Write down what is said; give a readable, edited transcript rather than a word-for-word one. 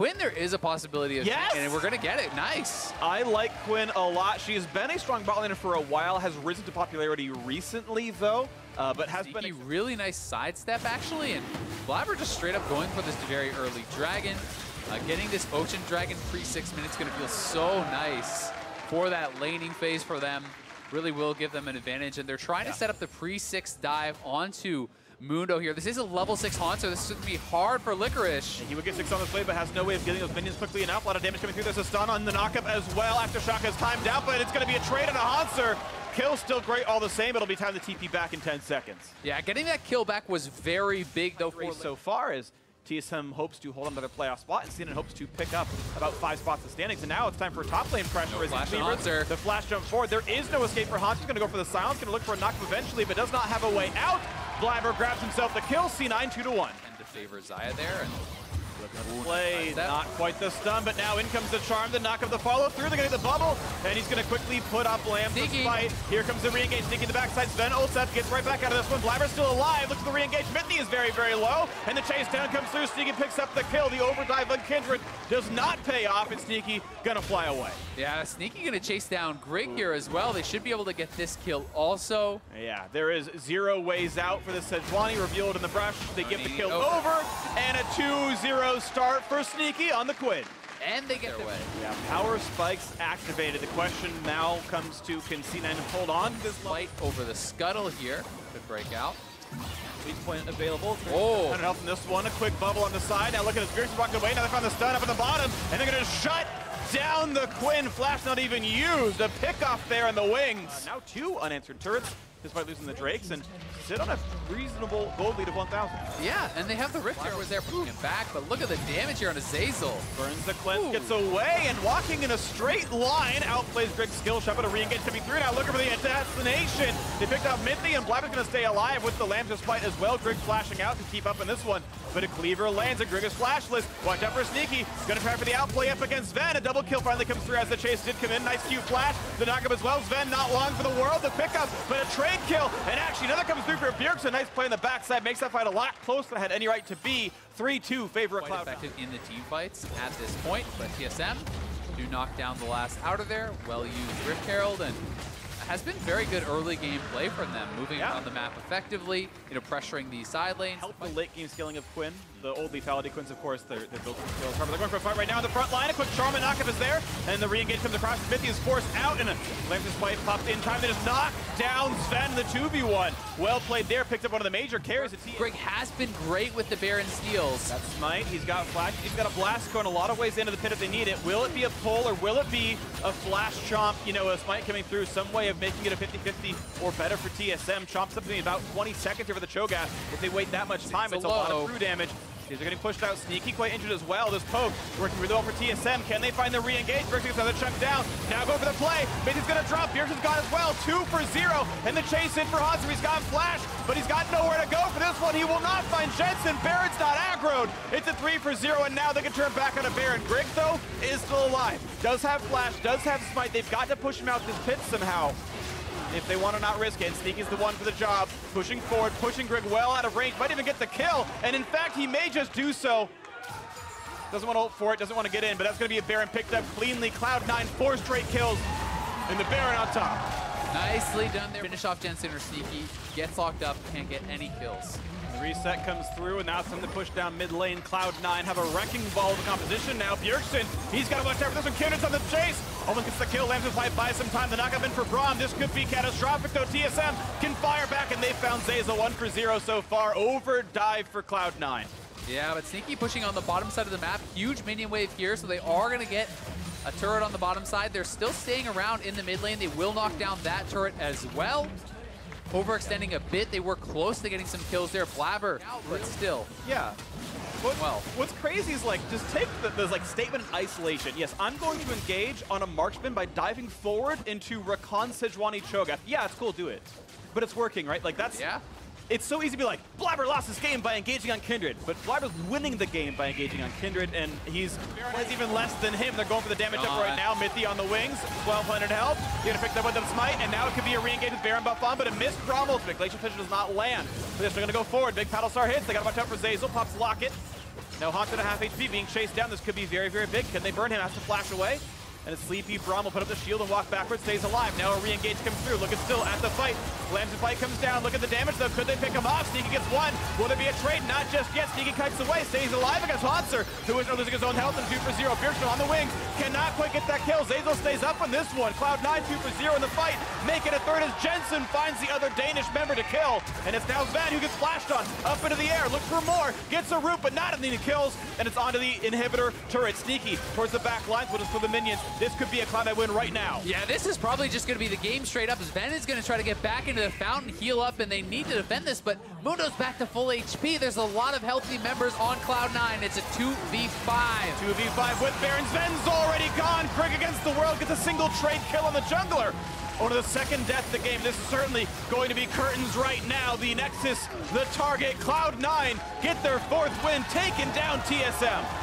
Quinn, there is a possibility of yes! and we're going to get it. Nice. I like Quinn a lot. She has been a strong bot laner for a while, has risen to popularity recently, though, but has Sneaky, been really nice sidestep, actually, and Blabber just straight up going for this very early dragon. Getting this Ocean Dragon pre-6 minutes is going to feel so nice for that laning phase for them. Really will give them an advantage, and they're trying to set up the pre-6 dive onto Mundo here. This is a level 6 Haunt, so this is going to be hard for Licorice. He would get 6 on this way, but has no way of getting those minions quickly enough. A lot of damage coming through. There's a stun on the knockup as well. Aftershock has timed out, but it's going to be a trade on a Haunter. Kill still great all the same. It'll be time to TP back in 10 seconds. Yeah, getting that kill back was very big, though. For so far as TSM hopes to hold on to their playoff spot, and CNN hopes to pick up about 5 spots in the standings. And now it's time for top lane pressure. No flash on Haunter. The flash jump forward. There is no escape for Haunter. He's going to go for the silence. Going to look for a knock eventually, but does not have a way out. Blabber grabs himself the kill. C9 2-1. And to favor Xayah there. And play, not quite the stun, but now in comes the charm, the knock of the follow through. They're going to get the bubble, and he's going to quickly put up Lamb to fight. Here comes the re-engage. Sneaky the backside. Sven Olseth gets right back out of this one. Blabber's still alive. Looks at the re-engage. Mithy is very, very low, and the chase down comes through. Sneaky picks up the kill. The overdive on Kindred does not pay off, and Sneaky going to fly away. Yeah, Sneaky going to chase down Grig here as well. They should be able to get this kill also. Yeah, there is 0 ways out for the Sejuani revealed in the brush. They get the kill over, and a 2-0 start for Sneaky on the Quinn. And they get their way. Yeah, power spikes activated. The question now comes to, can C9 hold on to this fight over the scuttle here? Could break out. Weak point available. Oh. Trying to help in this one. A quick bubble on the side. Now look at his Fierce walking away. Now they found the stun up at the bottom, and they're going to shut down the Quinn. Flash not even used. A pickoff there in the wings. Now 2 unanswered turrets, despite losing the Drakes, and sit on a reasonable gold lead of 1,000. Yeah, and they have the Rift here was there pushing him back, but look at the damage here on Azazel. Burns the cleanse, gets away, and walking in a straight line, outplays Grig's skill shot, but a re-engage coming through now, looking for the assassination. They picked up Mithy, and Blabber's gonna stay alive with the Lambs fight as well. Grig flashing out to keep up in this one, but a cleaver lands, and Grig is flashless. Watch out for Sneaky, gonna try for the outplay up against Sven. A double kill finally comes through as the chase did come in. Nice cute flash, the knockup as well. Sven not long for the world, the pickup, but a trade kill, and actually another comes through for Bjergsen. Nice play in the backside, makes that fight a lot closer than it had any right to be. 3-2 favor of Cloud9. Effective in the team fights at this point, but TSM do knock down the last outer there. Well used Rift Herald, and has been very good early game play from them, moving around the map effectively, pressuring the side lanes. Helpful late game scaling of Quinn. The old lethality Quinns, of course, they're built for skills. They're going for a fight right now in the front line. A quick charm and knockup is there, and the re-engage comes across. Mithy is forced out, and Lamb's fight popped in time. They just knock down Sven in the 2v1. Well played there, picked up one of the major carries. Grig has been great with the Baron steals. That's Smite. He's got flash. He's got a blast going a lot of ways into the pit if they need it. Will it be a pull, or will it be a flash chomp? A Smite coming through, some way of making it a 50-50 or better for TSM. Chomp's up to about 20 seconds here for the Cho'Gath. If they wait that much time, it's a lot of true damage. These are getting pushed out. Sneaky quite injured as well. This poke working really well for TSM. Can they find the re-engage? Bjergsen gets another chunk down. Now go for the play. Mithy's going to drop. Bjergsen's got as well. 2 for 0. And the chase in for Haunter. He's got flash, but he's got nowhere to go for this one. He will not find Jensen. Baron's not aggroed. It's a 3 for 0, and now they can turn back on a Baron. Grig, though, is still alive. Does have flash, does have smite. They've got to push him out this pit somehow if they want to not risk it. And Sneaky's the one for the job. Pushing forward, pushing Grig well out of range. Might even get the kill. And in fact, he may just do so. Doesn't want to ult for it, doesn't want to get in, but that's going to be a Baron picked up cleanly. Cloud9, 4 straight kills, and the Baron on top. Nicely done there. Finish off Jensen or Sneaky. Gets locked up, can't get any kills. The reset comes through, and now it's time to push down mid lane. Cloud9 have a wrecking ball of the composition now. Bjergsen, he's got to watch out for this one. Kindred's on the chase. Almost gets the kill. Lambs will buy some time. The knockup in for Braum. This could be catastrophic, though. TSM can fire back, and they found Zeyzal 1 for 0 so far. Over dive for Cloud9. Yeah, but Sneaky pushing on the bottom side of the map. Huge minion wave here, so they are going to get a turret on the bottom side. They're still staying around in the mid lane. They will knock down that turret as well. Overextending a bit. They were close to getting some kills there. Blabber, but still. Yeah. What's crazy is, just take the statement in isolation. Yes, I'm going to engage on a marksman by diving forward into Rakan Sejuani Cho'Gath. Yeah, it's cool, do it. But it's working, right? That's... Yeah. It's so easy to be like, Blabber lost his game by engaging on Kindred, but Blabber's winning the game by engaging on Kindred, and he's even less than him. They're going for the damage up right now. Mithy on the wings, 1,200 health. You're gonna pick that with the smite, and now it could be a re-engage with Baron buff on, but a missed Braum ultimate. Glacial Fissure does not land. So they're gonna go forward. Big Paddle Star hits. They gotta watch out for Zeyzal. Pops Locket. Now Haunted at half HP being chased down. This could be very, very big. Can they burn him? Has to flash away. And a sleepy Braum will put up the shield and walk backwards, stays alive. Now a re-engage comes through. Looking still at the fight. Lambs and fight comes down. Look at the damage though. Could they pick him off? Sneaky gets one. Will there be a trade? Not just yet. Sneaky kites away. Stays alive against Hauntzer, who is losing his own health and 2 for 0. Bjergstrom on the wing. Cannot quite get that kill. Zeyzal stays up on this one. Cloud9 2 for 0 in the fight. Make it a third as Jensen finds the other Danish member to kill. And it's now Sven who gets flashed on. Up into the air. Looks for more. Gets a root, but not any kills. And it's onto the inhibitor turret. Sneaky towards the back lines, but it's for the minions. This could be a Cloud9 win right now. Yeah, this is probably just going to be the game straight up. Sven is going to try to get back into the fountain, heal up, and they need to defend this, but Mundo's back to full HP. There's a lot of healthy members on Cloud9. It's a 2v5. 2v5 with Baron. Sven's already gone. Krick against the world gets a single trade kill on the jungler. Onto the second death of the game. This is certainly going to be curtains right now. The Nexus, the target, Cloud9 get their 4th win, taking down TSM.